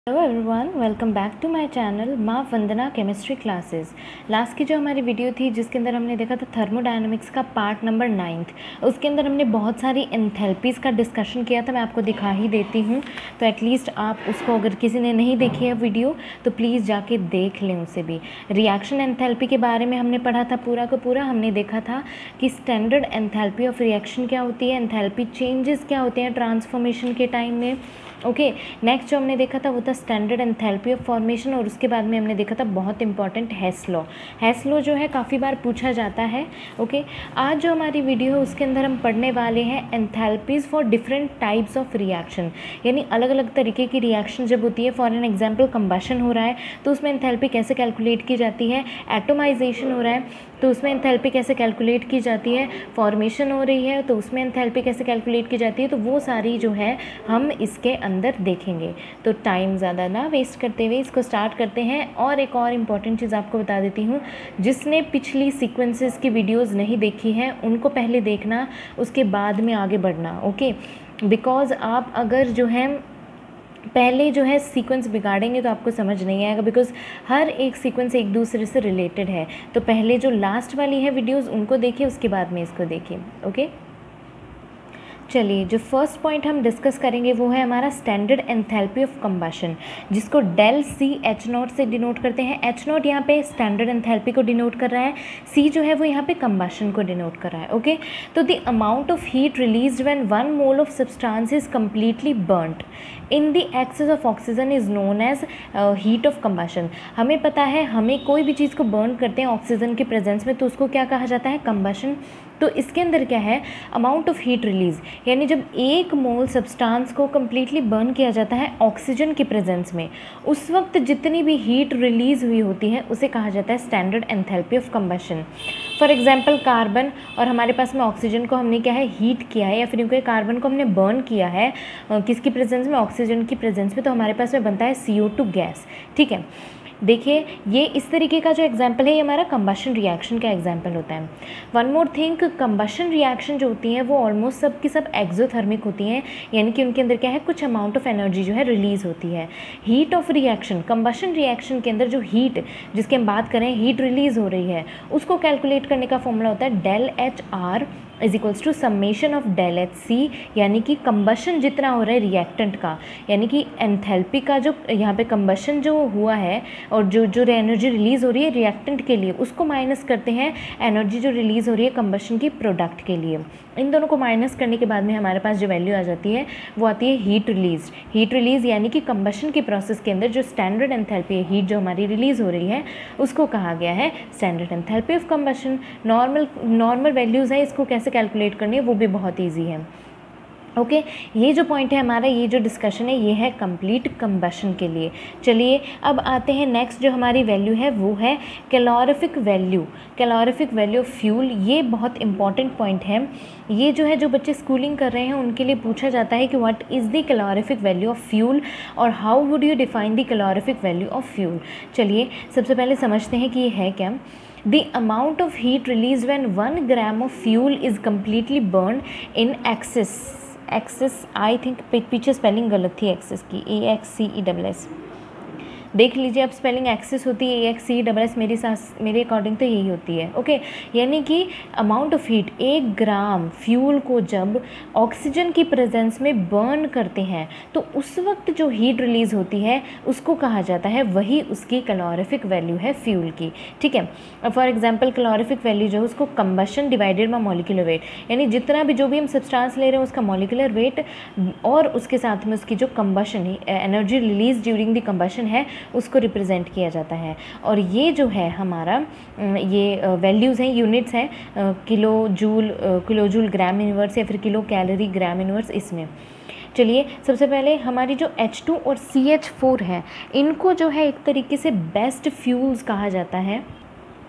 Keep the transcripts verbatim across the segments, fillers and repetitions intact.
Hello everyone, welcome back to my channel Maa Vandana chemistry classes. Last की जो हमारी video थी जिसके अंदर हमने देखा था थर्मोडायनामिक्स का पार्ट नंबर नाइन्थ, उसके अंदर हमने बहुत सारी एंथैल्पीज़ का डिस्कशन किया था। मैं आपको दिखा ही देती हूँ, तो एटलीस्ट आप उसको, अगर किसी ने नहीं देखी है वीडियो तो प्लीज़ जाके देख लें उसे भी। रिएक्शन एंथैल्पी के बारे में हमने पढ़ा था पूरा का पूरा। हमने देखा था कि स्टैंडर्ड एंथैल्पी ऑफ रिएक्शन क्या होती है, एंथैल्पी चेंजेस क्या होते हैं ट्रांसफॉर्मेशन के टाइम में। ओके okay, नेक्स्ट जो हमने देखा था वो था स्टैंडर्ड एंथैल्पी ऑफ फॉर्मेशन, और उसके बाद में हमने देखा था बहुत important Hess law. Hess law जो है काफ़ी बार पूछा जाता है। ओके okay, आज जो हमारी वीडियो है उसके अंदर हम पढ़ने वाले हैं enthalpies for different types of reaction, यानी अलग अलग तरीके की रिएक्शन जब होती है। फॉर एन एग्जाम्पल कंबशन हो रहा है तो उसमें एंथैल्पी कैसे कैलकुलेट की जाती है, एटोमाइजेशन हो रहा है तो उसमें एंथैल्पी कैसे कैलकुलेट की जाती है, फॉर्मेशन हो रही है तो उसमें एंथैल्पी कैसे कैलकुलेट की जाती है, तो वो सारी जो है हम इसके अंदर देखेंगे। तो टाइम ज़्यादा ना वेस्ट करते हुए इसको स्टार्ट करते हैं। और एक और इम्पॉर्टेंट चीज़ आपको बता देती हूँ, जिसने पिछली सीक्वेंसेस की वीडियोज़ नहीं देखी हैं उनको पहले देखना, उसके बाद में आगे बढ़ना। ओके, बिकॉज़ आप अगर जो है पहले जो है सीक्वेंस बिगाड़ेंगे तो आपको समझ नहीं आएगा, बिकॉज़ हर एक सीक्वेंस एक दूसरे से रिलेटेड है। तो पहले जो लास्ट वाली है वीडियोस उनको देखिए, उसके बाद में इसको देखिए। ओके, चलिए जो फर्स्ट पॉइंट हम डिस्कस करेंगे वो है हमारा स्टैंडर्ड एंथैल्पी ऑफ कंबशन, जिसको डेल सी एच नॉट से डिनोट करते हैं। एच नॉट यहाँ पे स्टैंडर्ड एंथैल्पी को डिनोट कर रहा है, सी जो है वो यहाँ पे कंबशन को डिनोट कर रहा है। ओके, तो the amount of heat released when one mole of substance is completely burned in the excess of oxygen is known as heat of combustion. हमें पता है, हमें कोई भी चीज़ को बर्न करते हैं ऑक्सीजन के प्रेजेंस में तो उसको क्या कहा जाता है, कंबशन। तो इसके अंदर क्या है, अमाउंट ऑफ हीट रिलीज, यानी जब एक मोल सब्सटेंस को कम्प्लीटली बर्न किया जाता है ऑक्सीजन के प्रेजेंस में, उस वक्त जितनी भी हीट रिलीज हुई होती है उसे कहा जाता है standard enthalpy of combustion. For example carbon, और हमारे पास में ऑक्सीजन को हमने क्या है, हीट किया है, या फिर क्योंकि कार्बन को हमने बर्न किया है किसकी प्रेजेंस में, ऑक्सीजन की प्रेजेंस में, तो हमारे पास में बनता है सी ओ टू गैस। ठीक है, देखिए ये इस तरीके का जो एग्जाम्पल है ये हमारा कंबशन रिएक्शन का एग्जाम्पल होता है। One more thing, combustion reaction जो होती हैं वो ऑलमोस्ट सब की सब एक्सोथर्मिक होती हैं, यानी कि उनके अंदर क्या है, कुछ अमाउंट ऑफ एनर्जी जो है रिलीज होती है। Heat of reaction, combustion reaction के अंदर जो हीट जिसकी हम बात करें, हीट रिलीज हो रही है, उसको कैलकुलेट करने का फॉर्मूला होता है del H R is equals to summation of del H C, यानी कि कंबशन जितना हो रहा है रिएक्टेंट का, यानी कि एंथैल्पी का जो यहाँ पे कंबशन जो हुआ है और जो जो एनर्जी रिलीज़ हो रही है रिएक्टेंट के लिए, उसको माइनस करते हैं एनर्जी जो रिलीज़ हो रही है कंबशन की प्रोडक्ट के लिए। इन दोनों को माइनस करने के बाद में हमारे पास जो वैल्यू आ जाती है वो आती है हीट रिलीज। हीट रिलीज यानी कि कंबशन के प्रोसेस के अंदर जो स्टैंडर्ड एंथैल्पी है, हीट जो हमारी रिलीज़ हो रही है, उसको कहा गया है standard enthalpy of combustion. Normal normal values है, इसको कैसे कैलकुलेट करनी है वो भी बहुत ईजी है। ओके okay, ये जो पॉइंट है हमारा, ये जो डिस्कशन है ये है कंप्लीट कंबशन के लिए। चलिए अब आते हैं नेक्स्ट जो हमारी वैल्यू है वो है calorific value. Calorific value of fuel, ये बहुत इंपॉर्टेंट पॉइंट है। ये जो है जो बच्चे स्कूलिंग कर रहे हैं उनके लिए पूछा जाता है कि what is the calorific value of fuel और how would you define the calorific value of fuel. चलिए सबसे पहले समझते हैं कि ये है क्या। The amount of heat released when one gram of fuel is completely burned in excess, excess I think पीछे स्पेलिंग गलत थी एक्सेस की, A X C E double S, देख लीजिए अब स्पेलिंग एक्सेस होती है A X C double S, मेरी सास मेरे अकॉर्डिंग तो यही होती है। ओके, यानी कि अमाउंट ऑफ हीट, एक ग्राम फ्यूल को जब ऑक्सीजन की प्रेजेंस में बर्न करते हैं तो उस वक्त जो हीट रिलीज़ होती है उसको कहा जाता है, वही उसकी कैलोरिफिक वैल्यू है फ्यूल की। ठीक है, अब फॉर एग्जांपल कैलोरिफिक वैल्यू जो है उसको combustion divided by molecular weight, यानी जितना भी जो भी हम सब्सटेंस ले रहे हैं उसका मॉलिक्यूलर वेट और उसके साथ में उसकी जो कंबशन है, energy release during the combustion है, उसको रिप्रेजेंट किया जाता है। और ये जो है हमारा ये वैल्यूज़ हैं, यूनिट्स हैं, kilo joule, kilo joule gram inverse या फिर किलो कैलोरी ग्राम इनवर्स इसमें। चलिए सबसे पहले हमारी जो एच टू और सी एच फोर है, इनको जो है एक तरीके से बेस्ट फ्यूल्स कहा जाता है,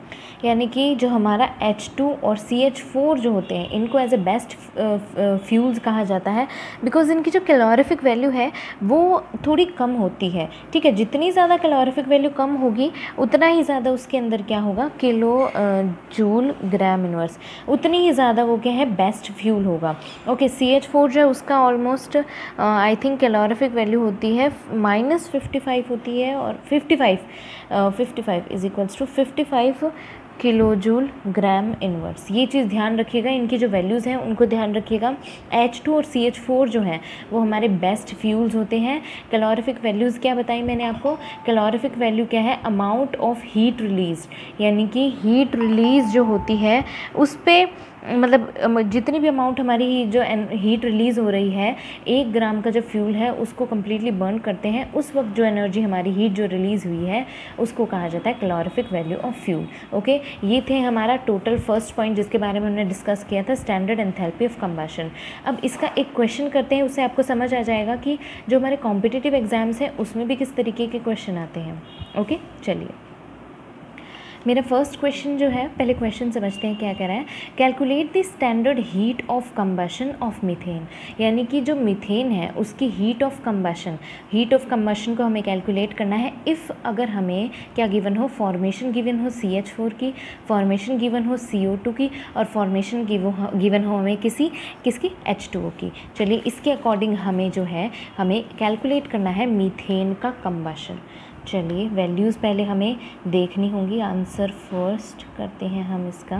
यानी कि जो हमारा एच टू और सी एच फोर जो होते हैं इनको एज ए बेस्ट फ्यूल्स कहा जाता है, बिकॉज इनकी जो कैलोरीफिक वैल्यू है वो थोड़ी कम होती है, ठीक है। जितनी ज़्यादा कैलोरीफिक वैल्यू कम होगी उतना ही ज़्यादा उसके अंदर क्या होगा, किलो जूल ग्राम इनवर्स, उतनी ही ज़्यादा वो क्या है, बेस्ट फ्यूल होगा। ओके, सी एच फोर जो है उसका almost I think calorific value होती है माइनस फिफ्टी फाइव होती है, और fifty five fifty five is equals to fifty five kilo joule gram inverse. ये चीज़ ध्यान रखिएगा, इनकी जो वैल्यूज़ हैं उनको ध्यान रखिएगा। एच टू और सी एच फोर जो हैं वो हमारे बेस्ट फ्यूल्स होते हैं। कैलोरीफिक वैल्यूज़ क्या बताई मैंने आपको, कैलोरीफिक वैल्यू क्या है, अमाउंट ऑफ हीट रिलीज, यानी कि हीट रिलीज जो होती है उस पर, मतलब जितनी भी अमाउंट हमारी जो हीट रिलीज़ हो रही है, एक ग्राम का जो फ्यूल है उसको कम्प्लीटली बर्न करते हैं, उस वक्त जो एनर्जी हमारी हीट जो रिलीज़ हुई है उसको कहा जाता है calorific value of fuel. Okay, ये थे हमारा टोटल फर्स्ट पॉइंट जिसके बारे में हमने डिस्कस किया था, स्टैंडर्ड एंथैल्पी ऑफ कंबशन। अब इसका एक क्वेश्चन करते हैं, उससे आपको समझ आ जाएगा कि जो हमारे कॉम्पिटिटिव एग्जाम्स हैं उसमें भी किस तरीके के क्वेश्चन आते हैं। ओके, चलिए मेरा फर्स्ट क्वेश्चन जो है, पहले क्वेश्चन समझते हैं क्या कह रहा है। Calculate the standard heat of combustion of methane, यानी कि जो मीथेन है उसकी heat of combustion, heat of combustion को हमें कैलकुलेट करना है इफ़ अगर हमें क्या गिवन हो, फॉर्मेशन गिवन हो सी एच फोर की, फॉर्मेशन गिवन हो सी ओ टू की, और फॉर्मेशन गिवन हो हमें किसी किसकी एच टू ओ की। चलिए इसके अकॉर्डिंग हमें जो है हमें कैलकुलेट करना है मीथेन का कंबशन। चलिए वैल्यूज़ पहले हमें देखनी होंगी, आंसर फर्स्ट करते हैं हम इसका।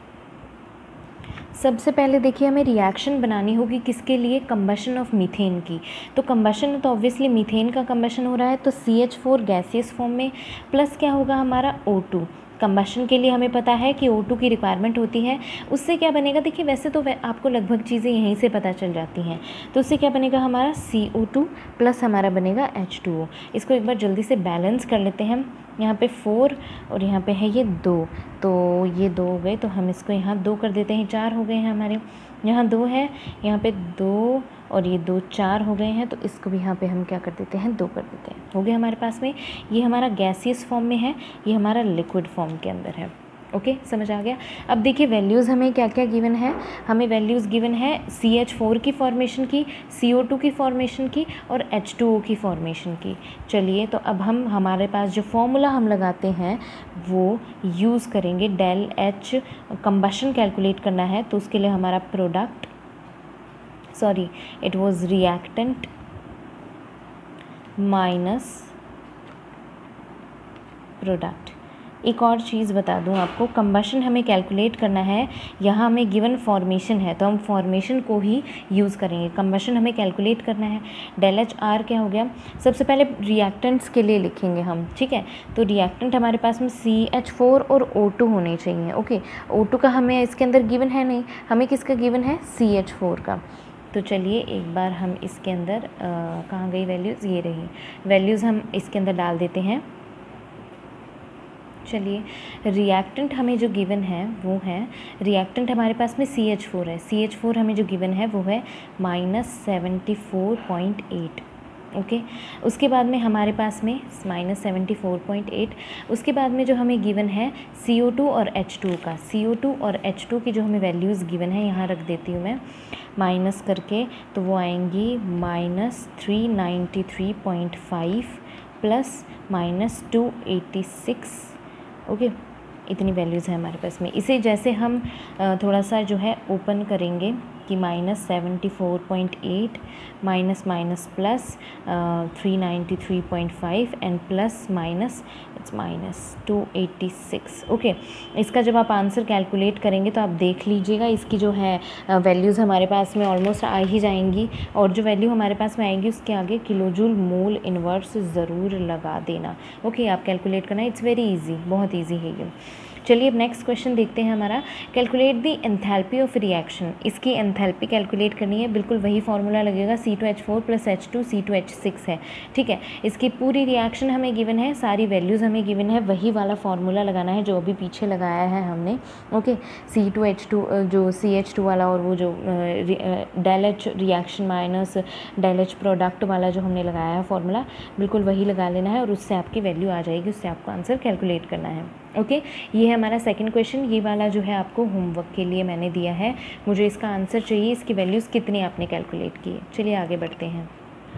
सबसे पहले देखिए हमें रिएक्शन बनानी होगी किसके लिए, कंबशन ऑफ मीथेन की। तो कंबशन तो ऑब्वियसली मीथेन का कंबशन हो रहा है, तो C H four gaseous form में, प्लस क्या होगा हमारा ओ टू। कंबशन के लिए हमें पता है कि ओ टू की रिक्वायरमेंट होती है, उससे क्या बनेगा, देखिए वैसे तो वै, आपको लगभग चीज़ें यहीं से पता चल जाती हैं। तो उससे क्या बनेगा हमारा सी ओ टू प्लस हमारा बनेगा एच टू ओ। इसको एक बार जल्दी से बैलेंस कर लेते हैं हम। यहाँ पे फोर और यहाँ पे है ये दो, तो ये दो हो गए, तो हम इसको यहाँ दो कर देते हैं, चार हो गए हैं हमारे। यहाँ दो है, यहाँ पे दो और ये दो चार हो गए हैं, तो इसको भी यहाँ पे हम क्या कर देते हैं, दो कर देते हैं, हो गया हमारे पास में। ये हमारा गैसियस फॉर्म में है, ये हमारा लिक्विड फॉर्म के अंदर है। ओके okay, समझ आ गया। अब देखिए वैल्यूज़ हमें क्या क्या गिवन है, हमें वैल्यूज़ गिवन है सी एच फोर की फॉर्मेशन की, सी ओ टू की फॉर्मेशन की और एच टू ओ की फॉर्मेशन की। चलिए तो अब हम हमारे पास जो फॉर्मूला हम लगाते हैं वो यूज़ करेंगे, डेल एच कंबशन कैलकुलेट करना है, तो उसके लिए हमारा product, sorry it was reactant minus product. एक और चीज़ बता दूं आपको, कंबशन हमें कैलकुलेट करना है, यहाँ हमें गिवन फॉर्मेशन है तो हम फॉर्मेशन को ही यूज़ करेंगे। कंबशन हमें कैलकुलेट करना है, डेल एच आर क्या हो गया, सबसे पहले रिएक्टेंट्स के लिए लिखेंगे हम, ठीक है। तो रिएक्टेंट हमारे पास में सी एच फोर और ओ टू होने चाहिए। ओके, ओ टू का हमें इसके अंदर गिवन है नहीं, हमें किसका गिवन है, सी एच फोर का। तो चलिए एक बार हम इसके अंदर कहाँ गई वैल्यूज़, ये रही वैल्यूज़, हम इसके अंदर डाल देते हैं। चलिए रिएक्टेंट हमें जो गिवन है वो है, रिएक्टेंट हमारे पास में सी एच फोर है, सी एच फोर हमें जो गिवन है वो है minus seventy four point eight. Okay, उसके बाद में हमारे पास में minus seventy four point eight, उसके बाद में जो हमें गिवन है सी ओ टू और एच टू का, सी ओ टू और एच टू की जो हमें वैल्यूज़ गिवन है यहाँ रख देती हूँ मैं माइनस करके, तो वो आएंगी minus three ninety three point five plus minus two eighty six. Okay, इतनी वैल्यूज़ है हमारे पास में। इसे जैसे हम थोड़ा सा जो है ओपन करेंगे कि minus seventy four point eight minus minus plus three ninety three point five and plus minus it's minus two eighty six. Okay, इसका जब आप आंसर कैलकुलेट करेंगे तो आप देख लीजिएगा इसकी जो है वैल्यूज़ हमारे पास में ऑलमोस्ट आ ही जाएंगी, और जो वैल्यू हमारे पास में आएंगी उसके आगे किलोजूल मोल इन्वर्स ज़रूर लगा देना। ओके, आप कैलकुलेट करना, इट्स वेरी ईजी, बहुत ईजी है ये। चलिए अब नेक्स्ट क्वेश्चन देखते हैं हमारा, calculate the enthalpy of reaction. इसकी एंथैल्पी कैलकुलेट करनी है, बिल्कुल वही फार्मूला लगेगा, C two H four plus H two C two H six है, ठीक है। इसकी पूरी रिएक्शन हमें गिवन है, सारी वैल्यूज़ हमें गिवन है, वही वाला फार्मूला लगाना है जो अभी पीछे लगाया है हमने। Okay, C two H two जो सी एच टू वाला और वो जो del H reaction minus del H product वाला जो हमने लगाया है फार्मूला, बिल्कुल वही लगा लेना है और उससे आपकी वैल्यू आ जाएगी, उससे आपको आंसर कैलकुलेट करना है। ओके ये है हमारा सेकंड क्वेश्चन। ये वाला जो है आपको होमवर्क के लिए मैंने दिया है, मुझे इसका आंसर चाहिए, इसकी वैल्यूज़ कितनी आपने कैलकुलेट की है। चलिए आगे बढ़ते हैं।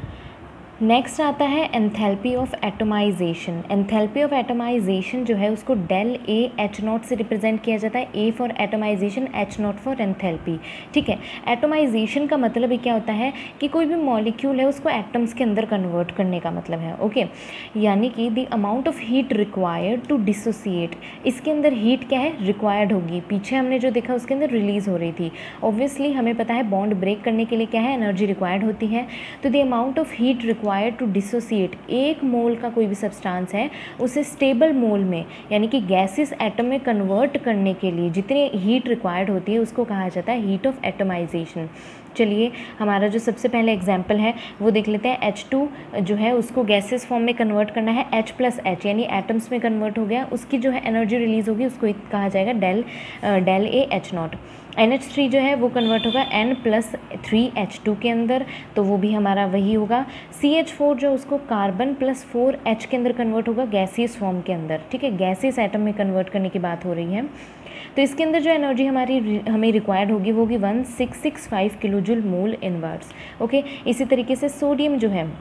नेक्स्ट आता है enthalpy of atomization. Enthalpy of atomization जो है उसको डेल ए एच नॉट से रिप्रेजेंट किया जाता है, A for atomization, H not for enthalpy. ठीक है, एटोमाइजेशन का मतलब ही क्या होता है कि कोई भी मॉलिक्यूल है उसको एटम्स के अंदर कन्वर्ट करने का मतलब है। ओके, यानी कि the amount of heat required to dissociate, इसके अंदर हीट क्या है रिक्वायर्ड होगी, पीछे हमने जो देखा उसके अंदर रिलीज हो रही थी। ऑब्वियसली हमें पता है बॉन्ड ब्रेक करने के लिए क्या है एनर्जी रिक्वायर्ड होती है। तो the amount of heat required to dissociate, एक मोल का कोई भी सब्सटेंस है उसे स्टेबल मोल में यानी कि गैसेस एटम में कन्वर्ट करने के लिए जितनी हीट रिक्वायर्ड होती है उसको कहा जाता है हीट ऑफ एटोमाइजेशन। चलिए हमारा जो सबसे पहले एग्जाम्पल है वो देख लेते हैं। एच टू जो है उसको गैसेस फॉर्म में कन्वर्ट करना है, H प्लस एच यानी एटम्स में कन्वर्ट हो गया, उसकी जो है एनर्जी रिलीज होगी उसको कहा जाएगा del del A H not. N H three जो है वो कन्वर्ट होगा N plus three H two के अंदर, तो वो भी हमारा वही होगा। सी एच फोर जो उसको कार्बन प्लस फोर एच के अंदर कन्वर्ट होगा गैसियस फॉर्म के अंदर। ठीक है, गैसियस एटम में कन्वर्ट करने की बात हो रही है। तो इसके अंदर जो एनर्जी हमारी हमें रिक्वायर्ड होगी वो होगी one six six five kilo joule mole inverse. Okay, इसी तरीके से सोडियम जो है,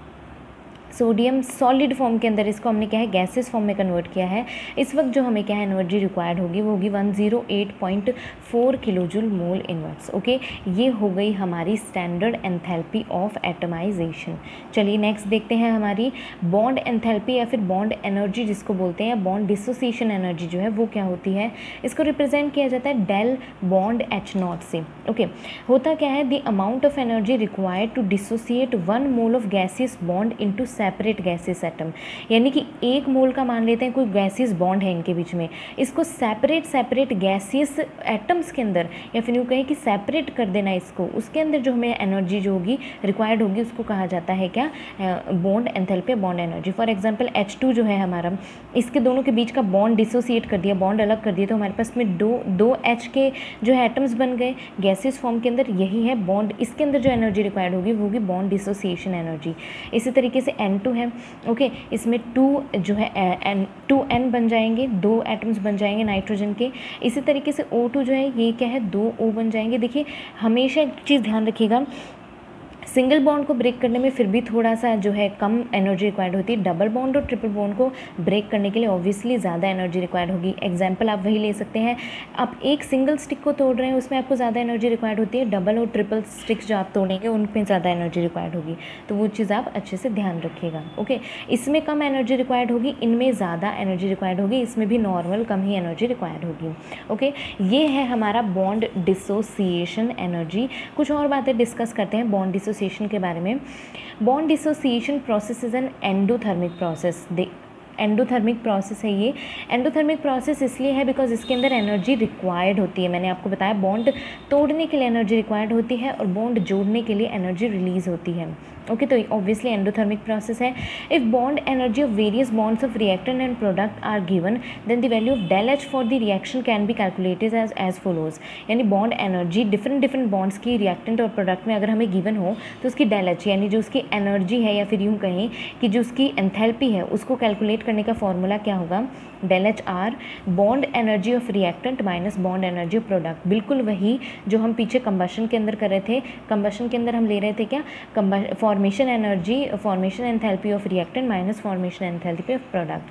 सोडियम सॉलिड फॉर्म के अंदर इसको हमने क्या है गैसेस फॉर्म में कन्वर्ट किया है। इस वक्त जो हमें क्या है एनर्जी रिक्वायर्ड होगी वो होगी one zero eight point four kilo joule mole inverse. Okay, ये हो गई हमारी स्टैंडर्ड एंथैल्पी ऑफ एटमाइजेशन। चलिए नेक्स्ट देखते हैं हमारी बॉन्ड एंथैल्पी या फिर बॉन्ड एनर्जी जिसको बोलते हैं, बॉन्ड डिसोसिएशन एनर्जी जो है वो क्या होती है। इसको रिप्रेजेंट किया जाता है डेल बॉन्ड एच नॉट से। Okay okay. होता क्या है the amount of energy required to dissociate one mole of gaseous bond into separate gaseous atom, यानी कि एक मोल का मान लेते हैं कोई गैसियस बॉन्ड है इनके बीच में, इसको सेपरेट सेपरेट गैसियस एटम्स के अंदर या फिर यूँ कहें कि सेपरेट कर देना इसको, उसके अंदर जो हमें एनर्जी जो होगी रिक्वायर्ड होगी उसको कहा जाता है क्या bond enthalpy bond energy. For example H two जो है हमारा, इसके दोनों के बीच का बॉन्ड डिसोसिएट कर दिया, बॉन्ड अलग कर दिया, तो हमारे पास में दो दो एच के जो है एटम्स बन गए गैसियस फॉर्म के अंदर, यही है बॉन्ड। इसके अंदर जो एनर्जी रिक्वायर्ड होगी वो होगी बॉन्ड डिसोसिएशन एनर्जी। इसी तरीके से एन टू है, ओके okay, इसमें टू जो है एन टू एन बन जाएंगे, दो एटम्स बन जाएंगे नाइट्रोजन के। इसी तरीके से ओ टू जो है ये क्या है दो O बन जाएंगे। देखिए हमेशा एक चीज़ ध्यान रखिएगा, सिंगल बॉन्ड को ब्रेक करने में फिर भी थोड़ा सा जो है कम एनर्जी रिक्वायर्ड होती है, डबल बॉन्ड और ट्रिपल बॉन्ड को ब्रेक करने के लिए ऑब्वियसली ज़्यादा एनर्जी रिक्वायर्ड होगी। एग्जांपल आप वही ले सकते हैं, आप एक सिंगल स्टिक को तोड़ रहे हैं उसमें आपको ज़्यादा एनर्जी रिक्वायर्ड होती है, डबल और ट्रिपल स्टिक्स जो आप तोड़ेंगे उनमें ज़्यादा एनर्जी रिक्वायर्ड होगी, तो वो चीज़ आप अच्छे से ध्यान रखिएगा। ओके, इसमें कम एनर्जी रिक्वायर्ड होगी, इनमें ज़्यादा एनर्जी रिक्वायर्ड होगी, इसमें भी नॉर्मल कम ही एनर्जी रिक्वायर्ड होगी। ओके, ये है हमारा बॉन्ड डिसोसिएशन एनर्जी। कुछ और बातें डिस्कस करते हैं बॉन्ड डिसोसिएशन के बारे में। Bond dissociation process is an endothermic process. Endothermic process है ये। एंडोथर्मिक प्रोसेस इसलिए है बिकॉज इसके अंदर एनर्जी रिक्वायर्ड होती है। मैंने आपको बताया बॉन्ड तोड़ने के लिए एनर्जी रिक्वायर्ड होती है और बॉन्ड जोड़ने के लिए एनर्जी रिलीज होती है। ओके, तो ऑब्वियसली एंडोथर्मिक प्रोसेस है। If bond energy of various bonds of reactant and product are given then the value of del H for the reaction can be calculated as as follows. यानी bond energy different different bonds की reactant और product में अगर हमें given हो तो उसकी del H यानी जो उसकी एनर्जी है या फिर यूँ कहें कि जो उसकी एंथैल्पी है उसको कैलकुलेट करने का फॉर्मूला क्या होगा, del H R bond energy of reactant minus bond energy of product. बिल्कुल वही जो हम पीछे कंबशन के अंदर कर रहे थे। कंबशन के अंदर हम ले रहे थे क्या formation energy, formation enthalpy of reactant minus formation enthalpy of product.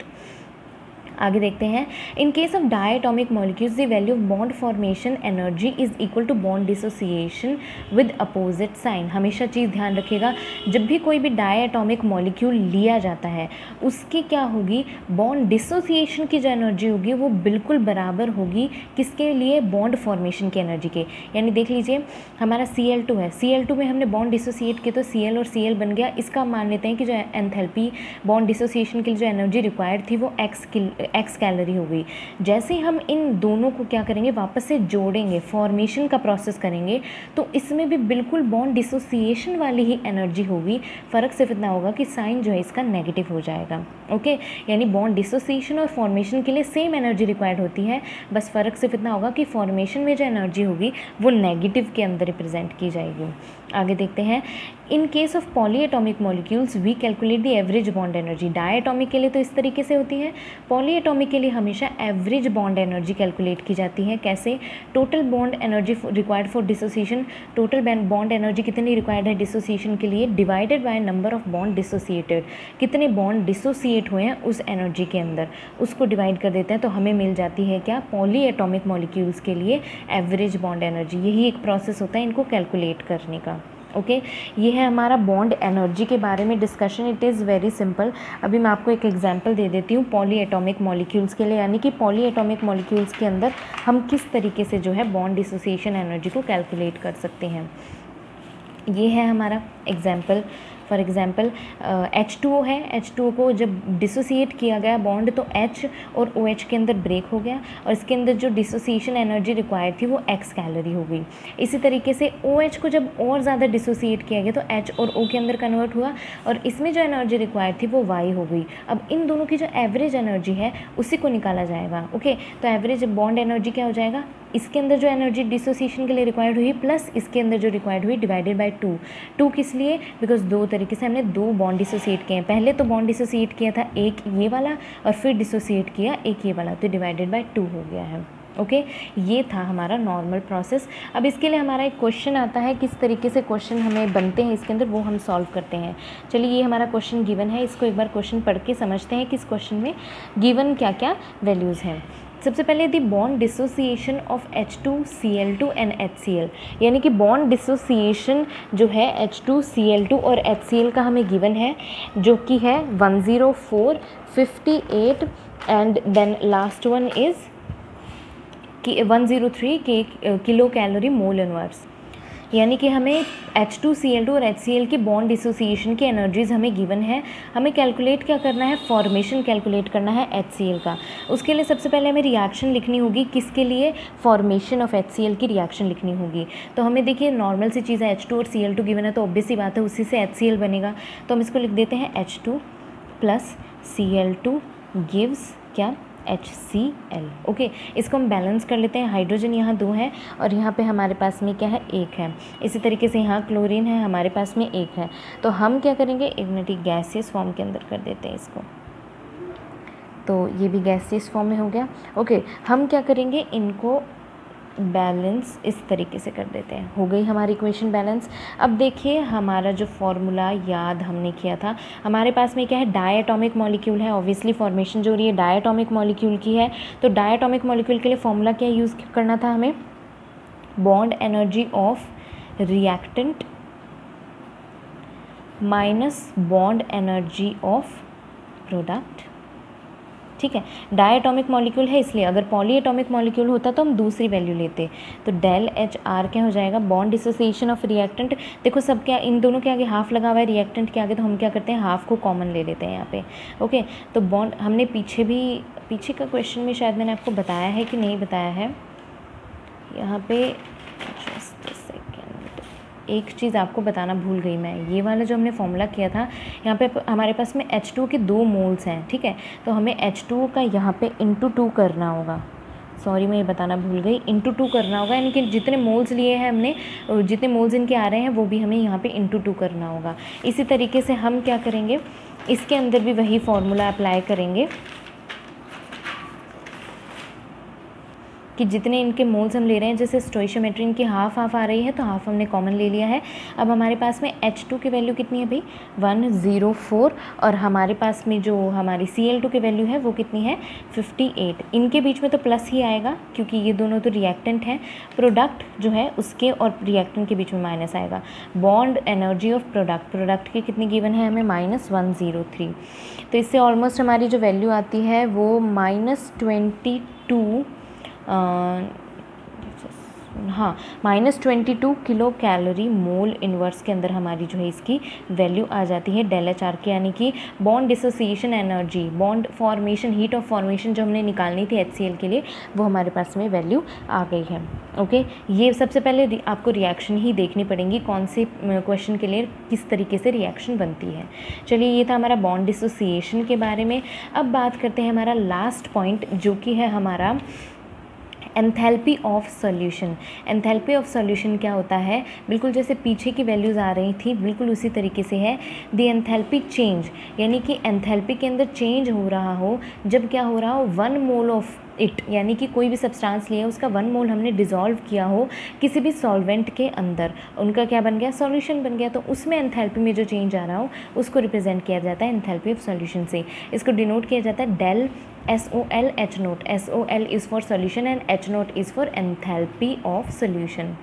आगे देखते हैं, in case of diatomic molecules the value of bond formation energy is equal to bond dissociation with opposite sign. हमेशा चीज़ ध्यान रखिएगा, जब भी कोई भी डायटोमिक मॉलिक्यूल लिया जाता है उसकी क्या होगी बॉन्ड डिसोसिएशन की जो एनर्जी होगी वो बिल्कुल बराबर होगी किसके लिए, बॉन्ड फॉर्मेशन की एनर्जी के। यानी देख लीजिए हमारा सी एल टू है, सी एल टू में हमने बॉन्ड डिसोसिएट किया तो सी एल और सी एल बन गया। इसका मान लेते हैं कि जो एंथैल्पी बॉन्ड डिसोसिएशन के लिए जो एनर्जी रिक्वायर्ड थी वो एक्स एक्स कैलोरी हो गई। जैसे ही हम इन दोनों को क्या करेंगे वापस से जोड़ेंगे, फॉर्मेशन का प्रोसेस करेंगे, तो इसमें भी बिल्कुल बॉन्ड डिसोसिएशन वाली ही एनर्जी होगी। फ़र्क सिर्फ इतना होगा कि साइन जो है इसका नेगेटिव हो जाएगा। ओके, यानी बॉन्ड डिसोसिएशन और फॉर्मेशन के लिए सेम एनर्जी रिक्वायर्ड होती है, बस फ़र्क सिर्फ इतना होगा कि फॉर्मेशन में जो एनर्जी होगी वो नेगेटिव के अंदर रिप्रेजेंट की जाएगी। आगे देखते हैं, in case of polyatomic molecules we calculate the average bond energy. Diatomic के लिए तो इस तरीके से होती है, पॉलीएटॉमिक के लिए हमेशा एवरेज बॉन्ड एनर्जी कैलकुलेट की जाती है। कैसे? Total bond energy required for dissociation, total bond energy कितनी रिक्वायर्ड है डिसोसिएशन के लिए, divided by number of bond dissociated, कितने बॉन्ड डिसोसिएट हुए हैं उस एनर्जी के अंदर, उसको डिवाइड कर देते हैं तो हमें मिल जाती है क्या, पॉलीएटॉमिक मॉलिक्यूल्स के लिए एवरेज बॉन्ड एनर्जी। यही एक प्रोसेस होता है इनको कैलकुलेट करने का। Okay okay? ये है हमारा बॉन्ड एनर्जी के बारे में discussion. It is very simple. अभी मैं आपको एक एग्जांपल दे देती हूँ पॉलीएटॉमिक मॉलिक्यूल्स के लिए, यानी कि पॉलीएटॉमिक मॉलिक्यूल्स के अंदर हम किस तरीके से जो है बॉन्ड डिसोसिएशन एनर्जी को कैलकुलेट कर सकते हैं। ये है हमारा example. For example H two O है, एच टू ओ को जब डिसोसिएट किया गया बॉन्ड तो H और OH के अंदर ब्रेक हो गया और इसके अंदर जो डिसोसिएशन एनर्जी रिक्वायर्ड थी वो x कैलोरी हो गई। इसी तरीके से OH को जब और ज़्यादा डिसोसिएट किया गया तो H और O के अंदर कन्वर्ट हुआ और इसमें जो एनर्जी रिक्वायर्ड थी वो y हो गई। अब इन दोनों की जो एवरेज एनर्जी है उसी को निकाला जाएगा। ओके, तो एवरेज बॉन्ड एनर्जी क्या हो जाएगा, इसके अंदर जो एनर्जी डिसोसिएशन के लिए रिक्वायर्ड हुई प्लस इसके अंदर जो रिक्वायर्ड हुई डिवाइडेड बाय टू। टू किस लिए, बिकॉज दो तरीके से हमने दो बॉन्ड डिसोसिएट किए हैं। पहले तो बॉन्ड डिसोसिएट किया था एक ये वाला और फिर डिसोसिएट किया एक ये वाला, तो डिवाइडेड बाय टू हो गया है। Okay okay? ये था हमारा नॉर्मल प्रोसेस। अब इसके लिए हमारा एक क्वेश्चन आता है, किस तरीके से क्वेश्चन हमें बनते हैं इसके अंदर वो हम सॉल्व करते हैं। चलिए, ये हमारा क्वेश्चन गिवन है, इसको एक बार क्वेश्चन पढ़ के समझते हैं कि इस क्वेश्चन में गिवन क्या क्या वैल्यूज़ हैं। सबसे पहले the bond dissociation of H two C L two and H C L, यानी कि बॉन्ड डिसोसिएशन जो है H two C L two और एच सी एल का हमें गिवन है, जो कि है one zero four, fifty eight and then last one is कि वन ज़ीरो थ्री के किलो कैलोरी मोल इनवर्स। यानी कि हमें H two C L two और एच सी एल की बॉन्ड डिसोसिएशन की एनर्जीज़ हमें गिवन है। हमें कैलकुलेट क्या करना है, फॉर्मेशन कैलकुलेट करना है एच सी एल का। उसके लिए सबसे पहले हमें रिएक्शन लिखनी होगी, किसके लिए, formation of H C L की रिएक्शन लिखनी होगी। तो हमें देखिए नॉर्मल सी चीज़ है, एच टू और सी एल टू गिवन है तो ऑब्वियस सी बात है उसी से एच सी एल बनेगा। तो हम इसको लिख देते हैं H two plus C L two gives क्या, एच सी एल। ओके, इसको हम बैलेंस कर लेते हैं। हाइड्रोजन यहाँ दो है और यहाँ पे हमारे पास में क्या है, एक है। इसी तरीके से यहाँ क्लोरीन है, हमारे पास में एक है। तो हम क्या करेंगे, एक मिनट गैसियस फॉर्म के अंदर कर देते हैं इसको, तो ये भी गैसियस फॉर्म में हो गया। ओके, हम क्या करेंगे, इनको बैलेंस इस तरीके से कर देते हैं। हो गई हमारी इक्वेशन बैलेंस। अब देखिए हमारा जो फॉर्मूला याद हमने किया था, हमारे पास में क्या है, डायटॉमिक मॉलिक्यूल है। ऑब्वियसली फॉर्मेशन जो हो रही है डायटॉमिक मॉलिक्यूल की है, तो डायटॉमिक मॉलिक्यूल के लिए फॉर्मूला क्या यूज़ करना था हमें, bond energy of reactant minus bond energy of product. ठीक है, डायटॉमिक मॉलिक्यूल है इसलिए, अगर पॉलीएटॉमिक मॉलिक्यूल होता तो हम दूसरी वैल्यू लेते। तो डेल एच आर क्या हो जाएगा, बॉन्ड डिसोसिएशन ऑफ रिएक्टेंट। देखो सब क्या, इन दोनों के आगे हाफ लगा हुआ है रिएक्टेंट के आगे, तो हम क्या करते हैं, हाफ को कॉमन ले लेते हैं यहाँ पे। ओके, तो बॉन्ड हमने पीछे भी, पीछे का क्वेश्चन में शायद मैंने आपको बताया है कि नहीं बताया है, यहाँ पे जस्ट एक चीज़ आपको बताना भूल गई मैं। ये वाला जो हमने फॉर्मूला किया था, यहाँ पे हमारे पास में एच टू के दो मोल्स हैं, ठीक है, तो हमें एच टू का यहाँ पे इंटू टू करना होगा। सॉरी मैं ये बताना भूल गई, इंटू टू करना होगा, यानी कि जितने मोल्स लिए हैं हमने, जितने मोल्स इनके आ रहे हैं वो भी हमें यहाँ पे इंटू टू करना होगा। इसी तरीके से हम क्या करेंगे, इसके अंदर भी वही फार्मूला अप्लाई करेंगे कि जितने इनके मोल्स हम ले रहे हैं, जैसे स्टोइशियोमेट्री इनकी हाफ हाफ आ रही है तो हाफ हमने कॉमन ले लिया है। अब हमारे पास में एच टू की वैल्यू कितनी है भाई, वन ज़ीरो फोर, और हमारे पास में जो हमारी सी एल टू की वैल्यू है वो कितनी है, फिफ्टी एट। इनके बीच में तो प्लस ही आएगा क्योंकि ये दोनों तो रिएक्टेंट हैं। प्रोडक्ट जो है उसके और रिएक्टेंट के बीच में माइनस आएगा। Bond energy of product, product की कितनी गिवन है हमें, माइनस वन ज़ीरो थ्री। तो इससे ऑलमोस्ट हमारी जो वैल्यू आती है वो माइनस ट्वेंटी टू हाँ minus twenty two kilocalorie mole inverse के अंदर हमारी जो है इसकी वैल्यू आ जाती है डेल एच आर की, यानी कि bond dissociation energy, bond formation, heat of formation जो हमने निकालनी थी एच सी एल के लिए, वो हमारे पास में वैल्यू आ गई है। ओके, ये सबसे पहले आपको रिएक्शन ही देखनी पड़ेगी, कौन से क्वेश्चन के लिए किस तरीके से रिएक्शन बनती है। चलिए, ये था हमारा बॉन्ड डिसोसिएशन के बारे में। अब बात करते हैं हमारा लास्ट पॉइंट, जो कि है हमारा enthalpy of solution. Enthalpy of solution क्या होता है, बिल्कुल जैसे पीछे की वैल्यूज़ आ रही थी बिल्कुल उसी तरीके से है। द एंथैल्पी चेंज, यानी कि एंथैल्पी के अंदर चेंज हो रहा हो जब क्या हो रहा हो, वन मोल ऑफ इट, यानी कि कोई भी सब्सटेंस लिया उसका वन मोल हमने डिज़ोल्व किया हो किसी भी सॉल्वेंट के अंदर, उनका क्या बन गया, सॉल्यूशन बन गया। तो उसमें एंथैल्पी में जो चेंज आ रहा हो उसको रिप्रेजेंट किया जाता है एंथैल्पी ऑफ सॉल्यूशन से। इसको डिनोट किया जाता है del S O L H naught. S O L is for solution and H naught is for enthalpy of solution.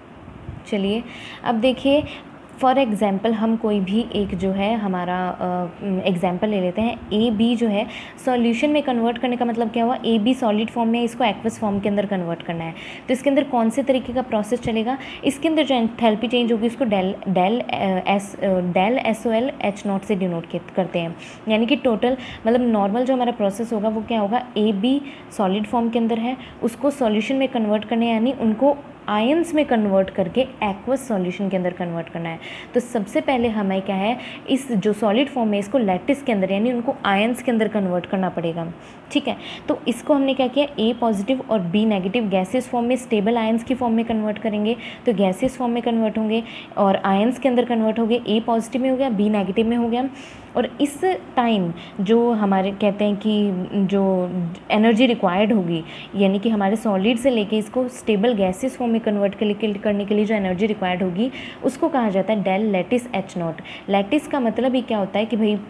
चलिए अब देखिए, फॉर एग्ज़ाम्पल हम कोई भी एक जो है हमारा एग्जाम्पल ले लेते हैं। ए बी जो है सॉल्यूशन में कन्वर्ट करने का मतलब क्या हुआ, ए बी सॉलिड फॉर्म में इसको एक्वस फॉर्म के अंदर कन्वर्ट करना है। तो इसके अंदर कौन से तरीके का प्रोसेस चलेगा, इसके अंदर जो एंथैल्पी चेंज होगी उसको del del S del S O L H not से डिनोट करते हैं। यानी कि टोटल मतलब नॉर्मल जो हमारा प्रोसेस होगा वो क्या होगा, ए बी सॉलिड फॉर्म के अंदर है, उसको सॉल्यूशन में कन्वर्ट करने यानी उनको आयंस में कन्वर्ट करके एक्वस सॉल्यूशन के अंदर कन्वर्ट करना है। तो सबसे पहले हमें क्या है, इस जो सॉलिड फॉर्म है इसको लैटिस के अंदर यानी उनको आयंस के अंदर कन्वर्ट करना पड़ेगा। ठीक है, तो इसको हमने क्या किया, ए पॉजिटिव और बी नेगेटिव गैसेस फॉर्म में स्टेबल आयंस की फॉर्म में कन्वर्ट करेंगे। तो गैसेस फॉर्म में कन्वर्ट होंगे और आयंस के अंदर कन्वर्ट होंगे, ए पॉजिटिव में हो गया, बी नेगेटिव में हो गया। और इस टाइम जो हमारे कहते हैं कि जो एनर्जी रिक्वायर्ड होगी, यानी कि हमारे सॉलिड से लेके इसको स्टेबल गैसेस फॉर्म में कन्वर्ट करने के लिए जो एनर्जी रिक्वायर्ड होगी उसको कहा जाता है del lattice H naught. Lattice का मतलब ही क्या होता है कि भाई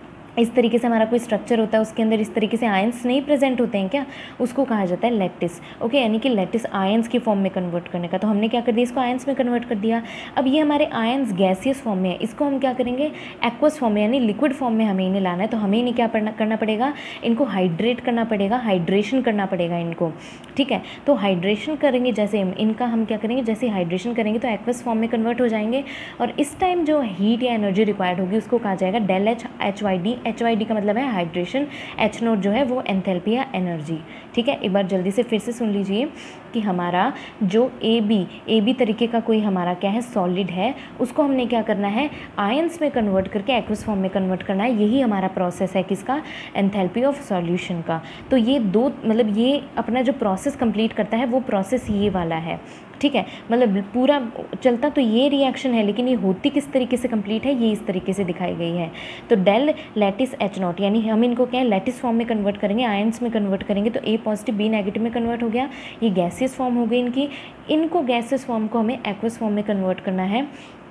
इस तरीके से हमारा कोई स्ट्रक्चर होता है उसके अंदर इस तरीके से आयंस नहीं प्रेजेंट होते हैं क्या, उसको कहा जाता है लैटिस। ओके, यानी कि लैटिस आयंस की फॉर्म में कन्वर्ट करने का। तो हमने क्या कर दिया, इसको आयंस में कन्वर्ट कर दिया। अब ये हमारे आयंस गैसियस फॉर्म में है, इसको हम क्या करेंगे, एक्वस फॉर्म में यानी लिक्विड फॉर्म में हमें इन्हें लाना है। तो हमें इन्हें क्या करना पड़ेगा, इनको हाइड्रेट करना पड़ेगा, हाइड्रेशन करना पड़ेगा इनको। ठीक है, तो हाइड्रेशन करेंगे जैसे इनका हम क्या करेंगे, जैसे हाइड्रेशन करेंगे तो एक्वस फॉर्म में कन्वर्ट हो जाएंगे। और इस टाइम जो हीट या एनर्जी रिक्वायर्ड होगी उसको कहा जाएगा del H H Y D. H Y D का मतलब है हाइड्रेशन, एच नोट जो है वो एंथैल्पी या एनर्जी। ठीक है, एक बार जल्दी से फिर से सुन लीजिए कि हमारा जो ए बी ए बी तरीके का कोई हमारा क्या है सॉलिड है, उसको हमने क्या करना है, आयंस में कन्वर्ट करके एक्वस फॉर्म में कन्वर्ट करना है। यही हमारा प्रोसेस है किसका, एंथैल्पी ऑफ सॉल्यूशन का। तो ये दो मतलब ये अपना जो प्रोसेस कंप्लीट करता है वो प्रोसेस ये वाला है। ठीक है, मतलब पूरा चलता तो ये रिएक्शन है लेकिन ये होती किस तरीके से कंप्लीट है, ये इस तरीके से दिखाई गई है। तो डेल लैटिस एच नॉट यानी हम इनको क्या है लैटिस फॉर्म में कन्वर्ट करेंगे, आयंस में कन्वर्ट करेंगे। तो ए पॉजिटिव बी नेगेटिव में कन्वर्ट हो गया, ये गैसेस फॉर्म हो गई इनकी। इनको गैसेस फॉर्म को हमें एक्वस फॉर्म में कन्वर्ट करना है।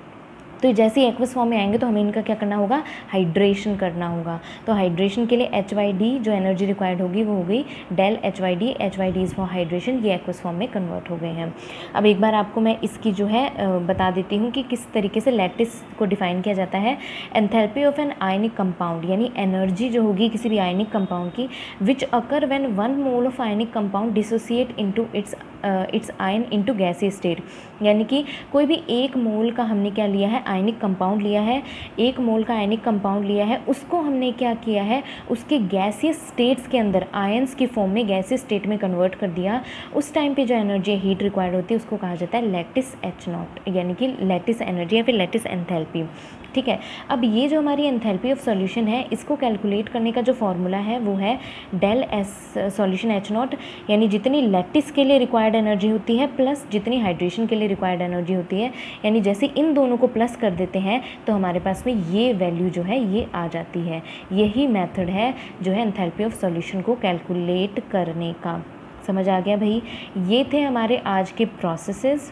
तो जैसे ही एक्वस फॉर्म में आएंगे तो हमें इनका क्या करना होगा, हाइड्रेशन करना होगा। तो हाइड्रेशन के लिए एच वाई डी जो एनर्जी रिक्वायर्ड होगी वो हो गई del H Y D. H Y D is for hydration, ये एक्वस फॉर्म में कन्वर्ट हो गए हैं। अब एक बार आपको मैं इसकी जो है बता देती हूँ कि किस तरीके से लैटिस को डिफाइन किया जाता है। Enthalpy of an ionic compound यानी एनर्जी जो होगी किसी भी आयनिक कंपाउंड की, which occur when one mole of ionic compound dissociate into its its ion into gaseous state. यानी कि कोई भी एक मोल का हमने क्या लिया है, आयनिक कंपाउंड लिया है, एक मोल का आयनिक कंपाउंड लिया है, उसको हमने क्या किया है, उसके गैसियस स्टेट्स के अंदर आयंस की फॉर्म में गैसियस स्टेट में कन्वर्ट कर दिया। उस टाइम पे जो एनर्जी हीट रिक्वायर्ड होती है उसको कहा जाता है लैटिस एच नॉट यानी कि लैटिस एनर्जी या फिर लैटिस एंथैल्पी। ठीक है, अब ये जो हमारी एंथैल्पी ऑफ सॉल्यूशन है इसको कैलकुलेट करने का जो फॉर्मूला है वो है del S solution H naught, यानी जितनी लैटिस के लिए रिक्वायर्ड एनर्जी होती है प्लस जितनी हाइड्रेशन के लिए रिक्वायर्ड एनर्जी होती है। यानी जैसे इन दोनों को प्लस कर देते हैं तो हमारे पास में ये वैल्यू जो है ये आ जाती है। यही मेथड है जो है एंथैल्पी ऑफ सॉल्यूशन को कैलकुलेट करने का। समझ आ गया भाई? ये थे हमारे आज के प्रोसेसेस।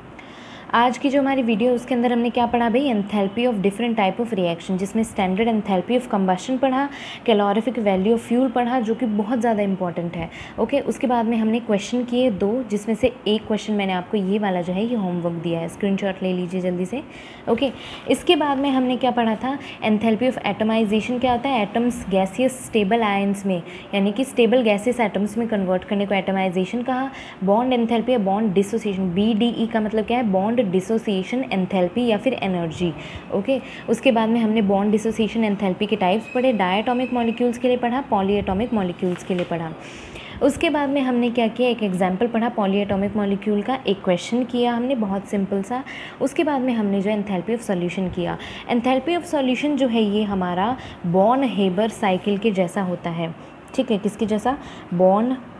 आज की जो हमारी वीडियो उसके अंदर हमने क्या पढ़ा भाई, enthalpy of different type of reaction, जिसमें स्टैंडर्ड एंथैल्पी ऑफ कंबस्शन पढ़ा, कैलोरिफिक वैल्यू ऑफ फ्यूल पढ़ा जो कि बहुत ज़्यादा इंपॉर्टेंट है। ओके, उसके बाद में हमने क्वेश्चन किए दो, जिसमें से एक क्वेश्चन मैंने आपको ये वाला जो है ये होमवर्क दिया है, स्क्रीनशॉट ले लीजिए जल्दी से। ओके, इसके बाद में हमने क्या पढ़ा था, एंथैल्पी ऑफ एटमाइजेशन क्या होता है, एटम्स गैसियस स्टेबल आयंस में यानी कि स्टेबल गैसियस एटम्स में कन्वर्ट करने को एटमाइजेशन कहा। बॉन्ड एंथैल्पी या bond dissociation, B D E का मतलब क्या है, बॉन्ड डिसोसिएशन एंथैल्पी या फिर एनर्जी। ओके, उसके बाद में हमने बॉन्ड डिसोसिएशन एंथैल्पी के टाइप्स पढ़े, डायटोमिक मॉलिक्यूल्स के लिए पढ़ा, पॉलीएटोमिक मॉलिक्यूल्स के लिए पढ़ा। उसके बाद में हमने क्या किया, एक एग्जाम्पल पढ़ा पॉलीएटोमिक मॉलिक्यूल का, एक क्वेश्चन किया हमने बहुत सिंपल सा। उसके बाद में हमने जो एंथैल्पी ऑफ सॉल्यूशन किया। एंथैल्पी ऑफ सॉल्यूशन जो है ये हमारा बॉर्न हेबर साइकिल के जैसा होता है। ठीक है, किसके जैसा, बॉर्न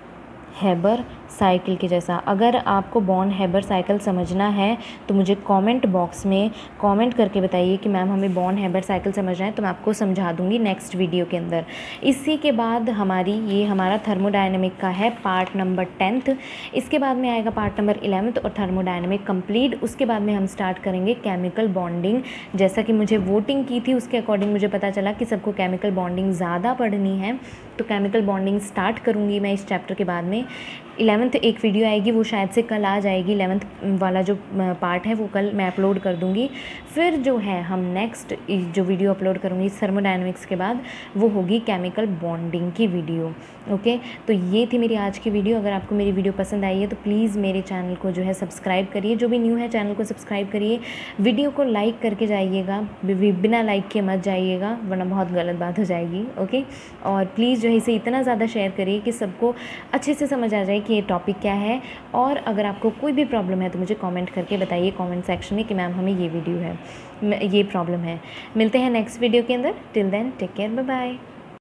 हेबर साइकिल के जैसा। अगर आपको बॉन हेबर साइकिल समझना है तो मुझे कमेंट बॉक्स में कमेंट करके बताइए कि मैम हमें बॉन हेबर साइकिल समझना है, तो मैं आपको समझा दूंगी नेक्स्ट वीडियो के अंदर। इसी के बाद हमारी ये हमारा थर्मोडायनेमिक का है पार्ट नंबर टेंथ। इसके बाद में आएगा पार्ट नंबर इलेवेंथ और थर्मोडायनेमिक कंप्लीट। उसके बाद में हम स्टार्ट करेंगे केमिकल बॉन्डिंग। जैसा कि मुझे वोटिंग की थी उसके अकॉर्डिंग मुझे पता चला कि सबको केमिकल बॉन्डिंग ज़्यादा पढ़नी है, तो केमिकल बॉन्डिंग स्टार्ट करूँगी मैं इस चैप्टर के बाद में। इलेवेंथ एक वीडियो आएगी, वो शायद से कल आ जाएगी। इलेवेंथ वाला जो पार्ट है वो कल मैं अपलोड कर दूँगी। फिर जो है हम नेक्स्ट जो वीडियो अपलोड करूँगी थर्मोडायनेमिक्स के बाद वो होगी केमिकल बॉन्डिंग की वीडियो। ओके, तो ये थी मेरी आज की वीडियो। अगर आपको मेरी वीडियो पसंद आई है तो प्लीज़ मेरे चैनल को जो है सब्सक्राइब करिए। जो भी न्यू है चैनल को सब्सक्राइब करिए, वीडियो को लाइक करके जाइएगा, बिना लाइक के मत जाइएगा वरना बहुत गलत बात हो जाएगी। ओके, और प्लीज़ जो है इसे इतना ज़्यादा शेयर करिए कि सबको अच्छे से समझ आ जाए कि ये टॉपिक क्या है। और अगर आपको कोई भी प्रॉब्लम है तो मुझे कमेंट करके बताइए कमेंट सेक्शन में कि मैम हमें ये वीडियो है, ये प्रॉब्लम है। मिलते हैं नेक्स्ट वीडियो के अंदर। Till then take care, bye bye.